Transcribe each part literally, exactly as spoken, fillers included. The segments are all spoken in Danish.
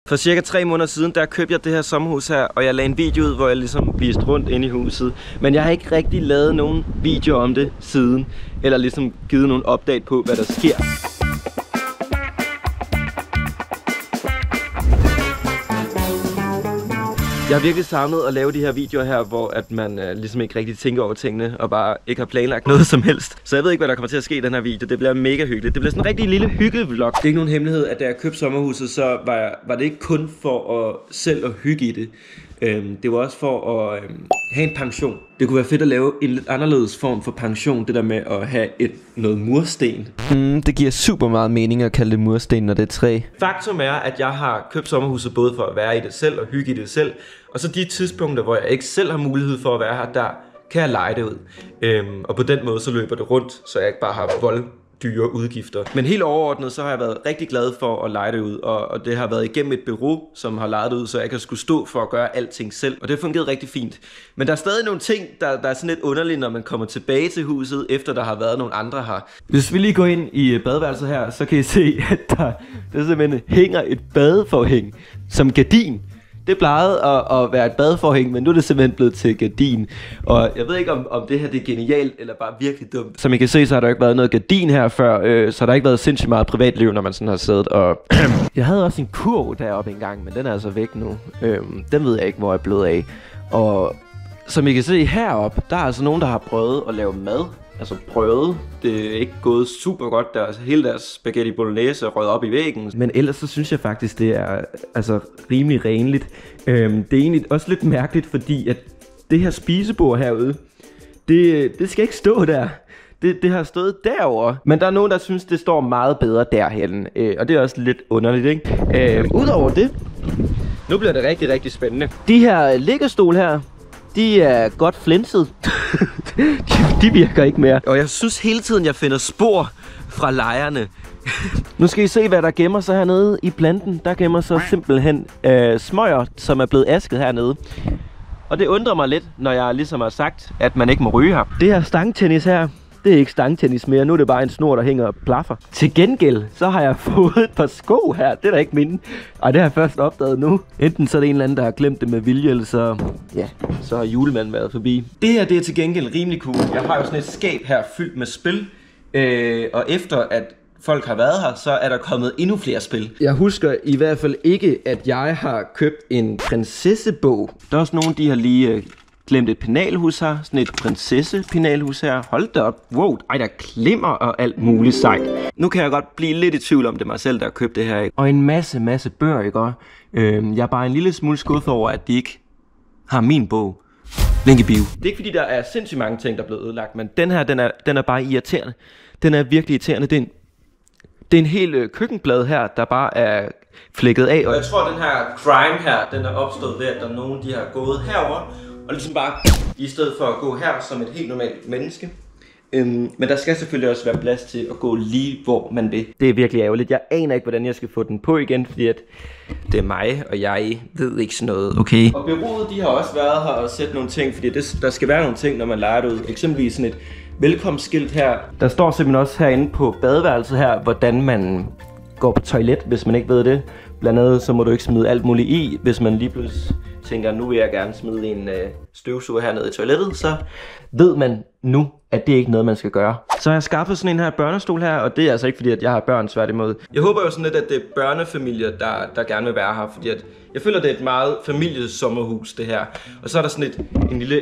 For cirka tre måneder siden, der købte jeg det her sommerhus her, og jeg lagde en video ud, hvor jeg ligesom viste rundt inde i huset. Men jeg har ikke rigtig lavet nogen video om det siden, eller ligesom givet nogen update på, hvad der sker. Jeg har virkelig savnet at lave de her videoer her, hvor at man øh, ligesom ikke rigtig tænker over tingene, og bare ikke har planlagt noget som helst. Så jeg ved ikke, hvad der kommer til at ske i den her video. Det bliver mega hyggeligt. Det bliver sådan en rigtig lille hyggevlog. Det er ikke nogen hemmelighed, at da jeg købte sommerhuset, så var, jeg, var det ikke kun for at selv at hygge i det. Øhm, det var også for at øhm, have en pension. Det kunne være fedt at lave en lidt anderledes form for pension. Det der med at have et, noget mursten. Mm, det giver super meget mening at kalde det mursten, når det er træ. Faktum er, at jeg har købt sommerhuset både for at være i det selv og hygge i det selv. Og så de tidspunkter, hvor jeg ikke selv har mulighed for at være her, der kan jeg leje det ud. Øhm, og på den måde så løber det rundt, så jeg ikke bare har vold. Dyre udgifter. Men helt overordnet, så har jeg været rigtig glad for at leje det ud, og, og det har været igennem et bureau, som har lejet det ud, så jeg ikke har skulle stå for at gøre alting selv, og det har fungeret rigtig fint. Men der er stadig nogle ting, der, der er sådan lidt underligt, når man kommer tilbage til huset, efter der har været nogle andre her. Hvis vi lige går ind i badeværelset her, så kan I se, at der, der simpelthen hænger et badeforhæng som gardin. Det plejede at, at være et badeforhæng, men nu er det simpelthen blevet til gardin. Og jeg ved ikke, om, om det her det er genialt, eller bare virkelig dumt. Som I kan se, så har der ikke været noget gardin her før, øh, så har der ikke været sindssygt meget privatliv, når man sådan har siddet og... Jeg havde også en kurv deroppe engang, men den er altså væk nu. Øh, den ved jeg ikke, hvor jeg er blevet af. Og som I kan se heroppe, der er altså nogen, der har prøvet at lave mad. Altså prøvet. Det er ikke gået super godt. Der, altså, hele deres spaghetti bolognese er røget op i væggen. Men ellers så synes jeg faktisk, det er altså rimelig renligt. Øhm, det er egentlig også lidt mærkeligt, fordi at det her spisebord herude, det, det skal ikke stå der. Det, det har stået derovre. Men der er nogen, der synes, det står meget bedre derhen. Øh, og det er også lidt underligt, ikke? Øh, Udover det, nu bliver det rigtig, rigtig spændende. De her liggestol her, de er godt flænset. de, de virker ikke mere. Og jeg synes hele tiden, jeg finder spor fra lejerne. Nu skal I se, hvad der gemmer sig hernede i planten. Der gemmer sig simpelthen øh, smøger, som er blevet asket hernede. Og det undrer mig lidt, når jeg ligesom har sagt, at man ikke må ryge her. Det her stangtennis her, det er ikke stangtennis mere. Nu er det bare en snor, der hænger og plaffer. Til gengæld, så har jeg fået et par sko her. Det er da ikke mine. Ej, det har jeg først opdaget nu. Enten så er det en eller anden, der har glemt det med vilje, eller så, ja, så har julemanden været forbi. Det her, det er til gengæld rimelig cool. Jeg har jo sådan et skab her fyldt med spil. Øh, og efter at folk har været her, så er der kommet endnu flere spil. Jeg husker i hvert fald ikke, at jeg har købt en prinsessebog. Der er også nogen, de har lige... Øh, glemt et penalhus her, sådan et prinsesse-penalhus her. Hold da op. Wow, ej, der klemmer og alt muligt sejt. Nu kan jeg godt blive lidt i tvivl om det mig selv, der har købt det her, ikke? Og en masse, masse bøger, ikke? Øhm, jeg er bare en lille smule skuffet over, at de ikke har min bog. Link i bio. Det er ikke fordi, der er sindssygt mange ting, der er blevet ødelagt, men den her, den er, den er bare irriterende. Den er virkelig irriterende. Det er en, det er en hel øh, køkkenblad her, der bare er flækket af. Og jeg tror, den her crime her, den er opstået ved, at der er nogen, de har gået herover og ligesom bare, i stedet for at gå her som et helt normalt menneske. Øhm, men der skal selvfølgelig også være plads til at gå lige hvor man vil. Det er virkelig ærgerligt. Jeg aner ikke, hvordan jeg skal få den på igen, fordi at det er mig, og jeg ved ikke sådan noget, okay? Og bureauet, de har også været her og set nogle ting, fordi det, der skal være nogle ting, når man leger det ud. Eksempelvis sådan et velkomstskilt her. Der står simpelthen også herinde på badeværelset her, hvordan man går på toilet, hvis man ikke ved det. Blandt andet så må du ikke smide alt muligt i, hvis man lige pludselig tænker, nu vil jeg gerne smide en øh, støvsuger hernede i toilettet, så ved man nu, at det er ikke noget, man skal gøre. Så har jeg skaffet sådan en her børnestol her, og det er altså ikke fordi, at jeg har børn, tværtimod. Jeg håber jo sådan lidt, at det er børnefamilier, der, der gerne vil være her, fordi at jeg føler, det er et meget familiesommerhus, det her. Og så er der sådan et, en lille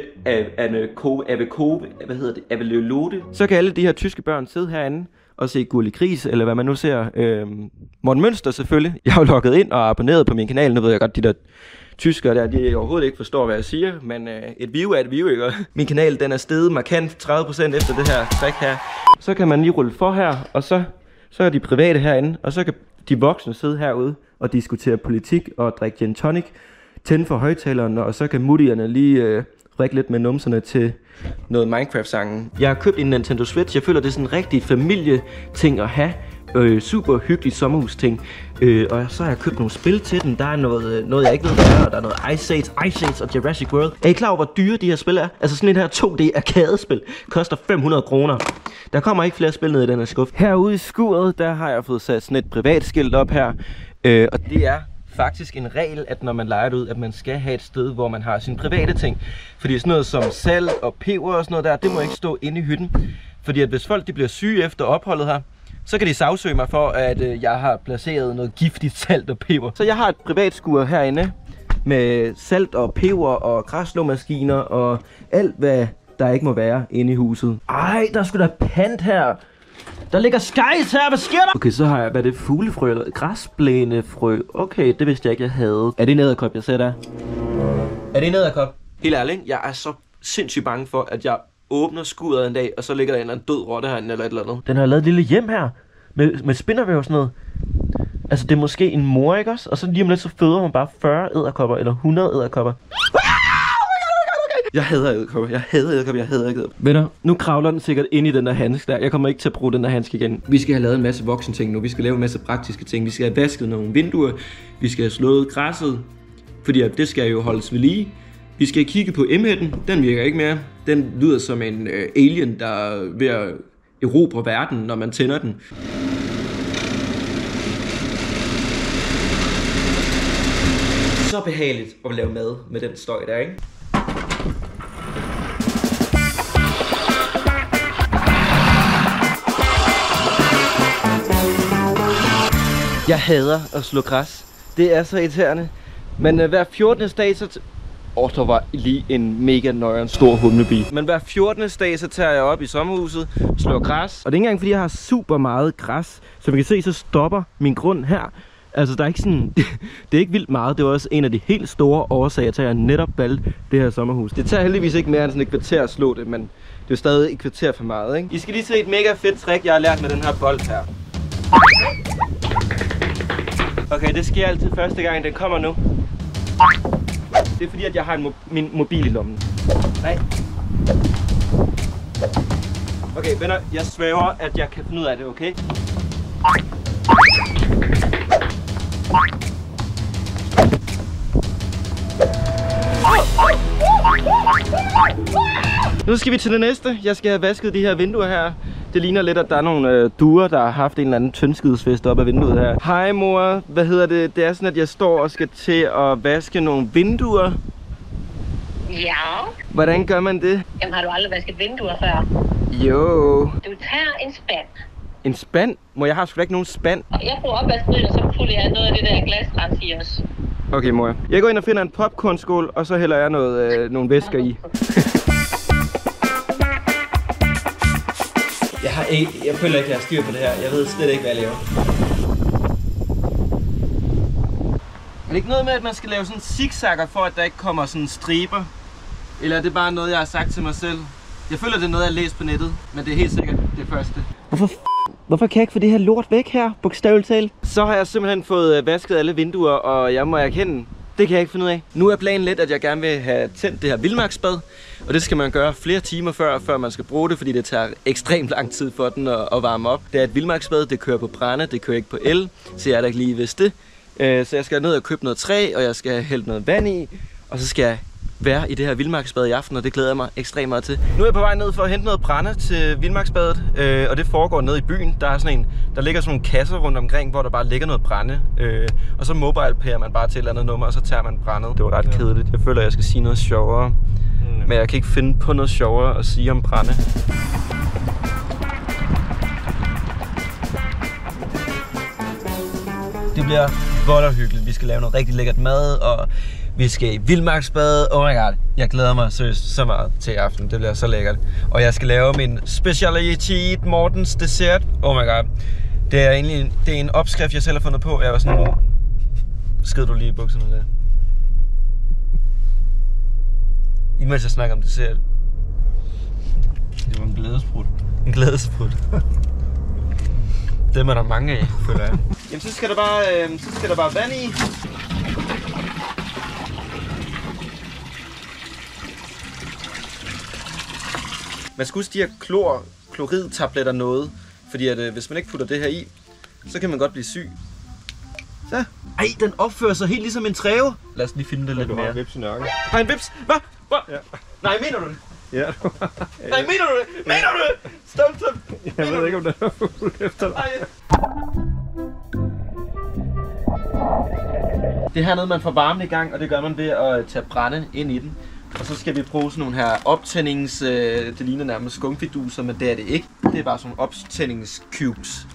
avekove, hvad hedder det, avelolote. Så kan alle de her tyske børn sidde herinde og se Gurli Gris, eller hvad man nu ser. Øhm, Morten Mønster selvfølgelig. Jeg har jo logget ind og abonneret på min kanal. Nu ved jeg godt, de der tyskere der, de overhovedet ikke forstår, hvad jeg siger. Men øh, et view er et view, ikke? Min kanal, den er steget markant tredive procent efter det her trick her. Så kan man lige rulle for her, og så, så er de private herinde. Og så kan de voksne sidde herude og diskutere politik og drikke gin tonic. Tænde for højtalerne, og så kan muttierne lige øh, vrikke lidt med numserne til noget Minecraft-sangen. Jeg har købt en Nintendo Switch. Jeg føler, det er sådan en rigtig familieting at have. Øh, super hyggelig sommerhus-ting. Øh, og så har jeg købt nogle spil til den. Der er noget, noget jeg ikke ved, hvad er. Og der er noget Ice Age, Ice Age og Jurassic World. Er I klar over, hvor dyre de her spil er? Altså sådan et her to D arcade-spil koster fem hundrede kroner. Der kommer ikke flere spil ned i den her skuffe. Herude i skuret, der har jeg fået sat sådan et privat skilt op her. Øh, og det er faktisk en regel, at når man lejer det ud, at man skal have et sted, hvor man har sine private ting. Fordi sådan noget som salt og peber og sådan noget der, det må ikke stå inde i hytten. Fordi at hvis folk de bliver syge efter opholdet her, så kan de sagsøge mig for, at øh, jeg har placeret noget giftigt salt og peber. Så jeg har et privat skur herinde med salt og peber og græsslåmaskiner og alt, hvad der ikke må være inde i huset. Ej, der er sgu da pant her. Der ligger skejs her, hvad sker der? Okay, så har jeg, hvad er det, fuglefrø eller græsblænefrø? Okay, det vidste jeg ikke, jeg havde. Er det en edderkop, jeg ser der? Er det en edderkop? Helt ærligt, jeg er så sindssygt bange for, at jeg åbner skuddet en dag, og så ligger der en eller anden død rotte herinde eller et eller andet. Den har lavet et lille hjem her, med, med spindervæv og sådan noget. Altså, det er måske en mor, ikke også? Og så lige om lidt, så føder hun bare fyrre edderkopper, eller hundrede edderkopper. Jeg hader edderkopper, jeg hader edderkopper, jeg hader edderkopper. Venner, nu kravler den sikkert ind i den der handske der. Jeg kommer ikke til at bruge den der handske igen. Vi skal have lavet en masse voksen ting nu. Vi skal lave en masse praktiske ting. Vi skal have vasket nogle vinduer. Vi skal have slået græsset, fordi at det skal jo holdes ved lige. Vi skal kigge på M-hætten. Den virker ikke mere. Den lyder som en øh, alien, der er ved at erobre verden, når man tænder den. Så behageligt at lave mad med den støj der, ikke? Jeg hader at slå græs. Det er så irriterende. Men uh, hver fjortende dag, så... Åh, oh, der var lige en mega nøjeren stor humlebi. Men hver fjortende dag, så tager jeg op i sommerhuset, slår græs. Og det er ikke engang, fordi jeg har super meget græs. Som I kan se, så stopper min grund her. Altså, der er ikke sådan... det er ikke vildt meget. Det var også en af de helt store årsager til, at jeg netop valgte det her sommerhus. Det tager heldigvis ikke mere end sådan et kvarter at slå det, men det er stadig et kvarter for meget, ikke? I skal lige se et mega fedt trick, jeg har lært med den her bold her. Okay, det sker altid første gang, den kommer nu. Det er fordi, at jeg har en mo min mobil i lommen. Nej. Okay, venner, jeg svæver, at jeg kan finde ud af det, okay? Nu skal vi til det næste. Jeg skal have vasket de her vinduer her. Det ligner lidt, at der er nogle øh, duer, der har haft en eller anden tyndskidsfest op ad vinduet her. Hej mor, hvad hedder det? Det er sådan, at jeg står og skal til at vaske nogle vinduer. Ja. Hvordan gør man det? Jamen, har du aldrig vasket vinduer før? Jo. Du tager en spand. En spand? Må jeg har sgu da ikke nogen spand? Jeg bruger opvaskemiddel, og så putter jeg noget af det der glasrens i os. Okay mor. Jeg går ind og finder en popcornskål, og så hælder jeg noget, øh, nogle væsker i. Jeg, har ikke, jeg føler ikke, jeg har styr på det her. Jeg ved slet ikke, hvad jeg laver. Er det ikke noget med, at man skal lave sådan zigzagger, for at der ikke kommer sådan striber? Eller er det bare noget, jeg har sagt til mig selv? Jeg føler, det er noget, jeg har læst på nettet, men det er helt sikkert det første. Hvorfor f***? Hvorfor kan jeg ikke få det her lort væk her, bogstaveligt talt? Så har jeg simpelthen fået vasket alle vinduer, og jeg må erkende, det kan jeg ikke finde ud af. Nu er planen lidt, at jeg gerne vil have tændt det her vildmarksbad. Og det skal man gøre flere timer før, før man skal bruge det, fordi det tager ekstremt lang tid for den at, at varme op. Det er et vildmarksbad, det kører på brænde, det kører ikke på el, så jeg er da ikke lige vidst det. Så jeg skal ned og købe noget træ, og jeg skal hælde noget vand i, og så skal jeg være i det her vildmarksbad i aften, og det glæder jeg mig ekstremt meget til. Nu er jeg på vej ned for at hente noget brænde til vildmarksbadet, øh, og det foregår nede i byen. Der er sådan en, der ligger sådan nogle kasser rundt omkring, hvor der bare ligger noget brænde, øh, og så mobile-pærer man bare til et eller andet nummer, og så tager man brændet. Det var ret kedeligt. Jeg føler, at jeg skal sige noget sjovere, mm. men jeg kan ikke finde på noget sjovere at sige om brænde. Det bliver vold og hyggeligt. Vi skal lave noget rigtig lækkert mad, og vi skal i vildmarksbad. Oh my god, jeg glæder mig seriøst så meget til i aften. Det bliver så lækkert. Og jeg skal lave min specialitet, Mortens dessert. Oh my god. Det er egentlig en, det er en opskrift, jeg selv har fundet på. Jeg var sådan... Skid du lige i bukserne der? Imens jeg snakker om dessert. Det var en glædesprut. En glædesprut. Dem er der mange af, føler jeg. Jamen så skal der bare, øh, så skal der bare vand i. Man skal huske de her klor, kloridtabletter noget, fordi at, øh, hvis man ikke putter det her i, så kan man godt blive syg. Så. Ej, den opfører sig helt ligesom en træve. Lad os lige finde det lidt mere. Du har en vips i nakken. Har en vips? Hvad? Hvad? Ja. Nej, mener du det? Ja, du har. Nej, mener du det? Mener du det? Stop, stop. Jeg ved ikke, om der er fugl efter dig. Det Det her noget, man får varmen i gang, og det gør man ved at tage brænde ind i den. Og så skal vi bruge sådan nogle her optændings... Øh, det ligner nærmest skumfiduser, men det er det ikke. Det er bare sådan nogle optændingscubes.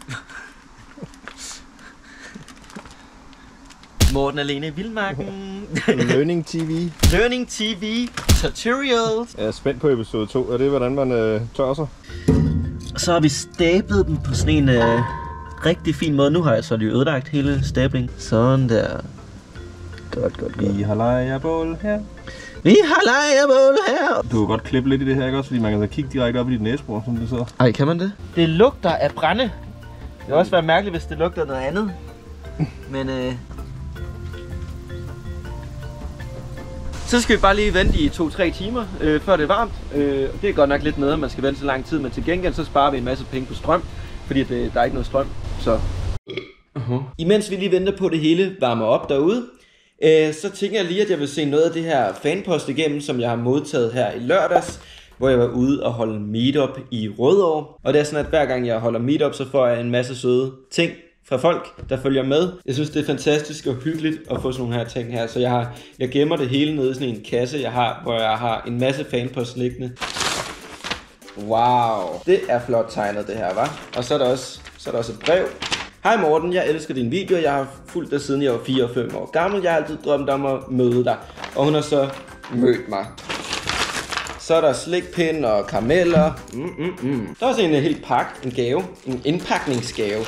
Morten alene i Vildmarken. Learning T V. Learning T V Tutorials. Jeg er spændt på episode to, og det er hvordan man øh, tørrer sig. Så har vi stablet dem på sådan en øh, rigtig fin måde. Nu har jeg så lige ødelagt hele stabling. Sådan der. Godt, godt, godt. Vi har lejrebål her. Vi har lejrebål her. Du kan godt klippe lidt i det her, ikke også? Fordi man kan så kigge direkte op i dit næsebor, som det sidder. Ej, kan man det? Det lugter af brænde. Det vil også være mærkeligt, hvis det lugter noget andet. Men øh... så skal vi bare lige vente i to til tre timer, øh, før det er varmt. Øh, det er godt nok lidt noget, man skal vente så lang tid, men til gengæld så sparer vi en masse penge på strøm, fordi det, der er ikke noget strøm. Så. Uh-huh. Imens vi lige venter på, at det hele varmer op derude, øh, så tænker jeg lige, at jeg vil se noget af det her fanpost igennem, som jeg har modtaget her i lørdags, hvor jeg var ude og holde meetup i Rødovre. Og det er sådan, at hver gang jeg holder meetup, så får jeg en masse søde ting fra folk, der følger med. Jeg synes, det er fantastisk og hyggeligt at få sådan nogle her ting her. Så jeg, har, jeg gemmer det hele nede i sådan en kasse, jeg har, hvor jeg har en masse fanpost liggende. Wow, det er flot tegnet det her, hva'? Og så er der også, så er der også et brev. Hej Morten, jeg elsker dine videoer. Jeg har fulgt dig siden jeg var fire og fem år gammel. Jeg har altid drømt om at møde dig. Og hun har så mødt mig. Så er der slikpind og karameller. Mm, mm, mm. Der er også en helt pakke, en gave, en indpakningsgave.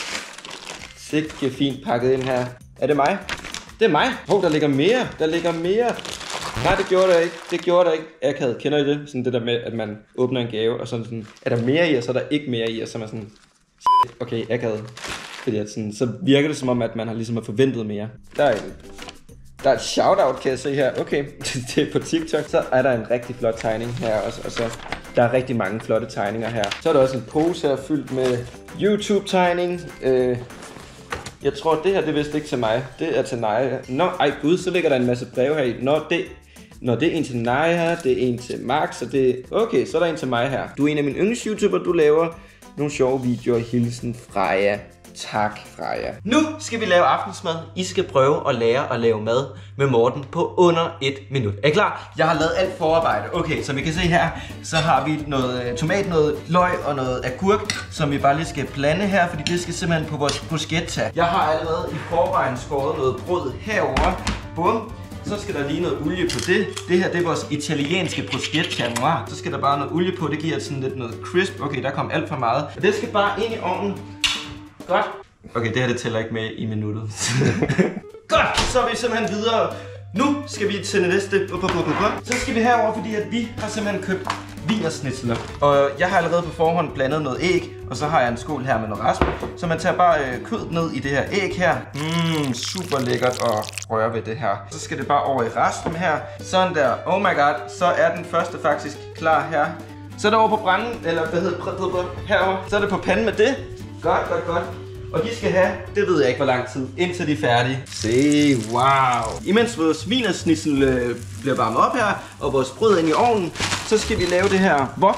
Sikke fint pakket ind her. Er det mig? Det er mig. Åh, oh, der ligger mere. Der ligger mere. Nej, det gjorde der ikke. Det gjorde der ikke. Akavet. Kender I det? Sådan det der med, at man åbner en gave, og sådan sådan, er der mere i, og så er der ikke mere i, og så er man sådan, okay, akavet. Fordi at sådan, så virker det som om, at man har ligesom har forventet mere. Der er en, der er et shoutout, kan jeg se her. Okay, det er på TikTok. Så er der en rigtig flot tegning her også, og så der er rigtig mange flotte tegninger her. Så er der også en pose her fyldt med YouTube-tegning. Øh, Jeg tror, det her det er vist ikke til mig. Det er til Naja. Nå, ej gud, så ligger der en masse breve her i. Nå, det, Nå, det er en til Naja, det er en til Max, og det... Okay, så er der en til mig her. Du er en af mine yndlings-YouTuber, du laver nogle sjove videoer. Hilsen Freja. Tak, Freja. Nu skal vi lave aftensmad. I skal prøve at lære at lave mad med Morten på under et minut. Er I klar? Jeg har lavet alt forarbejde. Okay, som I kan se her, så har vi noget tomat, noget løg og noget agurk, som vi bare lige skal blande her, fordi det skal simpelthen på vores bruschetta. Jeg har allerede i forvejen skåret noget brød herover. Bum. Så skal der lige noget olie på det. Det her, det er vores italienske bruschetta noir. Så skal der bare noget olie på. Det giver sådan lidt noget crisp. Okay, der kom alt for meget. Og det skal bare ind i ovnen. Godt. Okay, det her det tæller ikke med i minuttet. Godt, så er vi simpelthen videre. Nu skal vi til det næste. Så skal vi herover, fordi at vi har simpelthen købt wienerschnitzel. Og jeg har allerede på forhånd blandet noget æg, og så har jeg en skål her med noget rasp. Så man tager bare øh, kød ned i det her æg her. Mmm, super lækkert at røre ved det her. Så skal det bare over i raspen her. Sådan der. Oh my god, så er den første faktisk klar her. Så er det over på branden, eller hvad hedder det, herover. Så er det på panden med det. Godt, godt, godt. Og de skal have, det ved jeg ikke hvor lang tid, indtil de er færdige. Se, wow. Imens vores wienerschnitzel øh, bliver varmet op her, og vores brød ind i ovnen, så skal vi lave det her wok.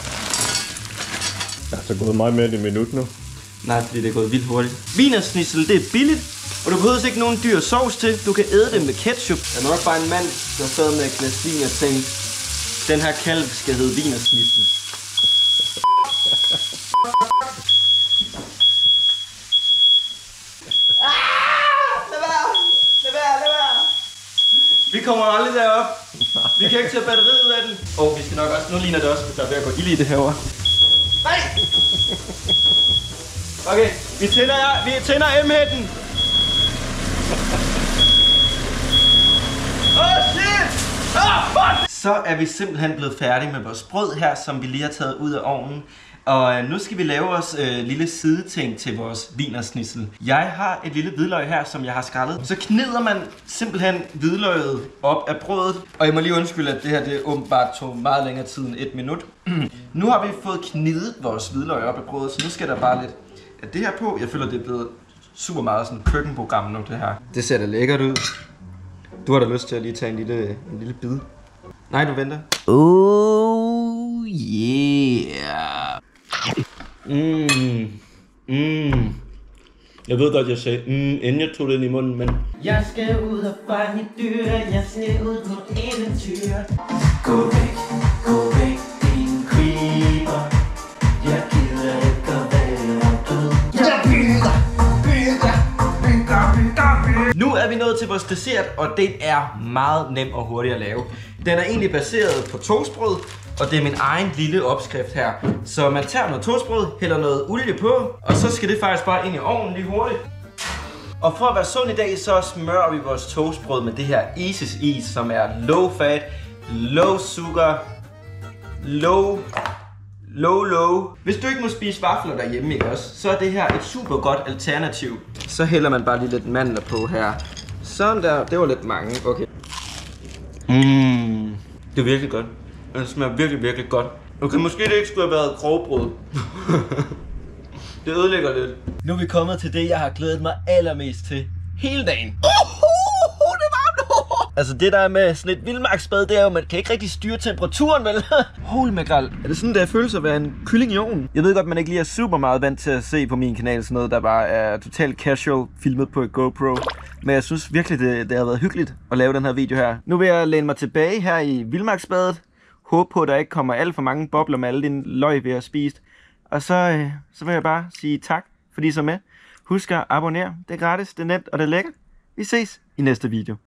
Det er så gået meget mere end et minut nu. Nej, fordi det er gået vildt hurtigt. Wienerschnitzel, det er billigt, og du behøver ikke nogen dyr sovs til. Du kan æde det med ketchup. Der er nok bare en mand, der sad med et glas vin og tænkte, den her kalv skal hedde wienerschnitzel. Vi kommer aldrig derop. Vi kan ikke tage batteriet af den. Og oh, vi skal nok også, nu ligner det også, at der er ved at gå ild i det herovre. Nej! Okay, vi tænder, vi tænder M-hætten. Oh shit! Oh, fuck! Så er vi simpelthen blevet færdige med vores brød her, som vi lige har taget ud af ovnen. Og nu skal vi lave vores øh, lille sideting til vores wienerschnitzel. Jeg har et lille hvidløg her, som jeg har skrællet. Så knider man simpelthen hvidløget op af brødet. Og jeg må lige undskylde, at det her det åbenbart tog meget længere tid end et minut. Nu har vi fået knidet vores hvidløg op af brødet, så nu skal der bare lidt af det her på. Jeg føler, det er blevet super meget sådan et køkkenprogram nu, det her. Det ser da lækkert ud. Du har da lyst til at lige tage en lille, en lille bid. Nej, du venter. Oh yeah. Mmm. Mmm. Jeg ved godt, jeg sagde, mm, inden jeg tog den i munden, men... Jeg skal ud og fange dyr, jeg skal ud på eventyr. Gå væk, gå væk, din creeper. Jeg gider ikke at være død. Jeg bygger, bygger, bygger, bygger, bygger. Nu er vi nået til vores dessert, og den er meget nem og hurtig at lave. Den er egentlig baseret på toastbrød, og det er min egen lille opskrift her. Så man tager noget toastbrød, hælder noget olie på, og så skal det faktisk bare ind i ovnen lige hurtigt. Og for at være sund i dag, så smører vi vores toastbrød med det her Isis is, som er low fat, low sugar, low, low, low. Hvis du ikke må spise vafler derhjemme, ikke også, så er det her et super godt alternativ. Så hælder man bare lige lidt mandler på her. Sådan der, det var lidt mange, okay. Mmm, det er virkelig godt. Det smager virkelig, virkelig godt. Okay, måske det ikke skulle have været grovbrød. Det ødelægger lidt. Nu er vi kommet til det, jeg har glædet mig allermest til hele dagen. Uh, det er varmt! Altså det der er med sådan et vildmarksbad, det er jo, man kan ikke rigtig styre temperaturen, vel? Holy makrel. Er det sådan, det føles at være en kylling i ovnen? Jeg ved godt, man ikke lige er super meget vant til at se på min kanal sådan noget, der bare er totalt casual filmet på et GoPro. Men jeg synes virkelig, det, det har været hyggeligt at lave den her video her. Nu vil jeg læne mig tilbage her i vildmarksbadet. Håbe på, at der ikke kommer alt for mange bobler med alle dine løg, vi har spist. Og så, øh, så vil jeg bare sige tak, fordi I så med. Husk at abonnere. Det er gratis, det er nemt og det er lækkert. Vi ses i næste video.